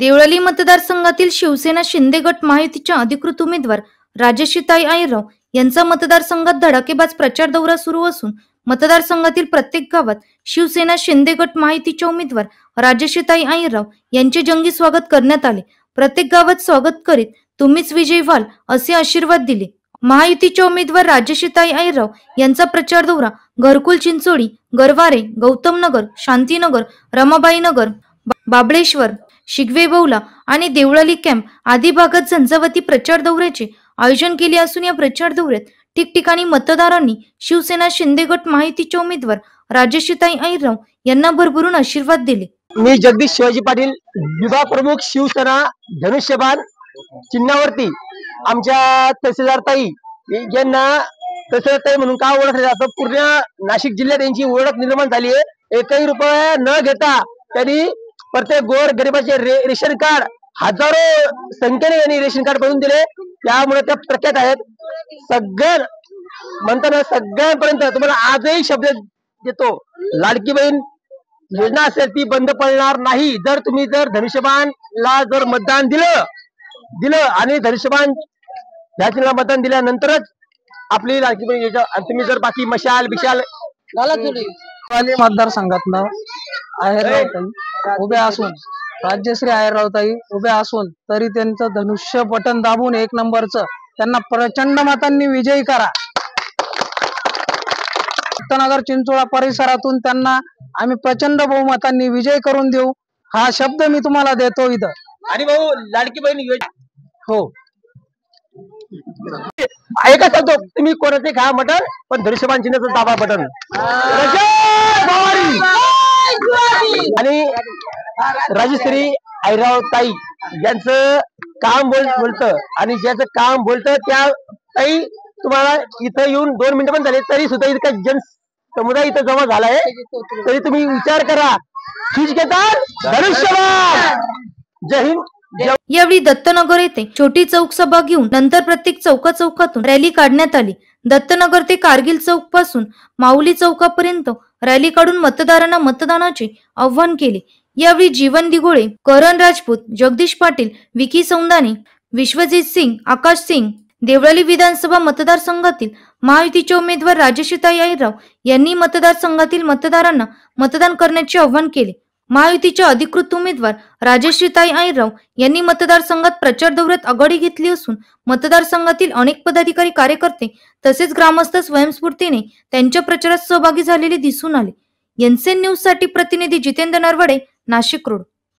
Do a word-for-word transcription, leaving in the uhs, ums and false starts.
देवळाली मतदारसंघातील शिवसेना शिंदे गट महायुतीच्या अधिकृत उमेदवार राजश्रीताई अहिरराव यांचा मतदारसंघात धडाकेबाज प्रचार दौरा सुरू असून मतदारसंघातील प्रत्येक गावात शिवसेना शिंदे गट महायुतीच्या उमेदवार राजश्रीताई अहिरराव यांचे जंगी स्वागत करण्यात आले। प्रत्येक गावात स्वागत करीत तुम्हीच विजयी व्हाल असे आशीर्वाद दिले। महायुतीच्या उमेदवार राजश्रीताई अहिरराव यांचा प्रचार दौरा घरकुल चिंचोळी, गरवारे, गौतमनगर, शांतीनगर, रमाबाईनगर, बाबळेश्वर, शिगवे बौला आणि देवळाली कॅम्प आदी भागात झंझावाती प्रचार दौऱ्याचे आयोजन केले असून या प्रचार दौऱ्यात ठिकठिकाणी मतदारांनी शिवसेना शिंदे गट महायुतीच्या उमेदवार राजश्रीताई अहिरराव यांना भरभरून आशीर्वाद दिले। मी जगदीश शिवाजी पाटील, विभाग प्रमुख शिवसेना धनुष्यबाण चिन्हावरती आमच्या तहसीलदार ताई यांना तहसीलदार ताई म्हणून का ओळखले जातं, पूर्ण नाशिक जिल्ह्यात यांची ओळख निर्माण झाली आहे। एकही रुपया न घेता त्यांनी प्रत्येक गोर गरिबाचे रे, रेशन कार्ड हजारो संख्येने यांनी रेशन कार्ड बनवून दिले, त्यामुळे त्या प्रख्यात आहेत। सगळ्या म्हणताना सगळ्यांपर्यंत तुम्हाला आजही शब्द देतो, लाडकी बहीण योजना असेल ती बंद पडणार नाही। जर तुम्ही जर धनुष्यबाणला जर मतदान दिलं दिलं आणि धनुष्यबाण ह्या मतदान दिल्यानंतरच आपली लाडकी बहीण योजना, आणि तुम्ही जर बाकी मशाल बिशाल मतदारसंघातनं अहिरराव उभे असून राजश्री अहिररावताई उभे असून तरी त्यांचं धनुष्य बटन दाबून एक नंबरचं त्यांना प्रचंड मतांनी विजयी करा। नगर चिंचोळा परिसरातून त्यांना आम्ही प्रचंड बहुमतांनी विजय करून देऊ, हा शब्द मी तुम्हाला देतो इथं। आणि भाऊ लाडकी बहीण योजना हो ऐका सांगतो, तुम्ही कोणाचे खा मटन पण धनुष्यबाण चिन्हाचं दाबा बटन। आणि राजश्री अहिरराव ताई ज्यांचं काम बोल बोलतं आणि ज्याचं काम बोलतं त्या ताई तुम्हाला इथं येऊन दोन मिनिटं पण झाले तरी सुद्धा इतका जन समुदाय इथं जमा झालाय, तरी तुम्ही विचार करा ठीक घेतात धनुष्यबाण। जय हिंद। यावेळी दत्तनगर येथे छोटी चौक सभा घेऊन नंतर प्रत्येक चौका चौकातून रॅली काढण्यात आली। दत्तनगर ते कारगिल चौक पासून माऊली चौकापर्यंत रॅली काढून मतदारांना मतदानाचे आव्हान केले। यावेळी जीवन दिघोळे, करण राजपूत, जगदीश पाटील, विकी सौंदाने, विश्वजित सिंग, आकाश सिंग, देवळाली विधानसभा मतदारसंघातील महायुतीचे उमेदवार राजश्रीताई अहिरराव यांनी मतदारसंघातील मतदारांना मतदान करण्याचे आवाहन केले। महायुतीच्या अधिकृत उमेदवार राजश्रीताई अहिरराव यांनी मतदारसंघात प्रचार दौऱ्यात आघाडी घेतली असून मतदारसंघातील अनेक पदाधिकारी, कार्यकर्ते तसेच ग्रामस्थ स्वयंस्फूर्तीने त्यांच्या प्रचारात सहभागी झालेले दिसून आले। एनसीएन न्यूज साठी प्रतिनिधी जितेंद्र नरवडे, नाशिक रोड।